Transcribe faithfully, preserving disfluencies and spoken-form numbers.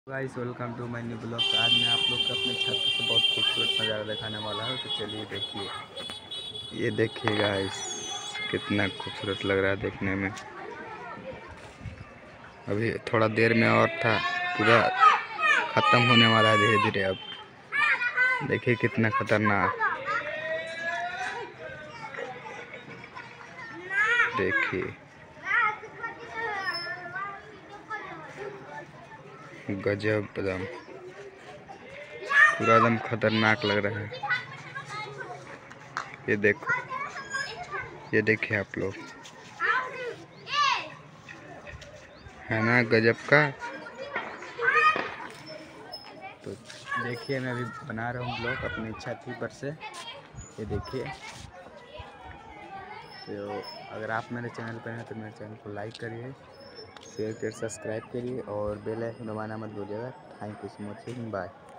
Guys welcome to my new blog. आज मैं आप लोग को अपने छत से बहुत खूबसूरत नज़ारा दिखाने वाला हूँ। तो चलिए देखिए, ये देखिए गाइस कितना खूबसूरत लग रहा है देखने में। अभी थोड़ा देर में और था, पूरा ख़त्म होने वाला है धीरे धीरे। अब देखिए कितना खतरनाक, देखिए गजब, एकदम पूरा एकदम खतरनाक लग रहा है। ये देखो, ये देखिए आप लोग, है ना गजब का। तो देखिए मैं अभी बना रहा हूँ ब्लॉग अपनी छत ही पर से, ये देखिए। तो अगर आप मेरे चैनल पर हैं तो मेरे चैनल को लाइक करिए, शेयर करिए, सब्सक्राइब करिए और बेल आइकन दबाना मत भूलिएगा। Thank you so much, bye.